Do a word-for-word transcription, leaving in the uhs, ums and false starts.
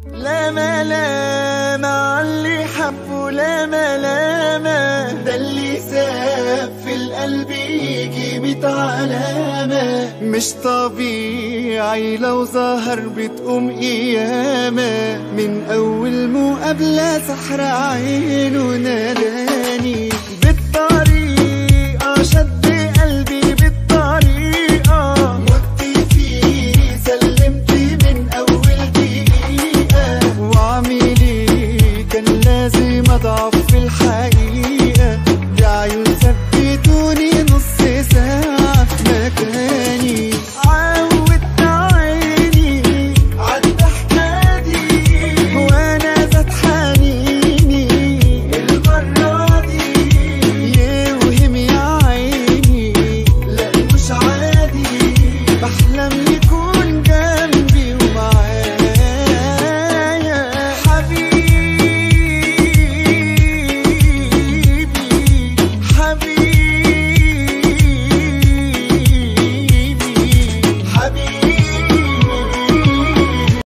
لا ملامة عاللي حبه، لا ملامة ده اللي ساب في القلب يجي ميت علامة. مش طبيعي لو ظهر بتقوم قيامة، من أول مقابلة سحر عينه ناداني.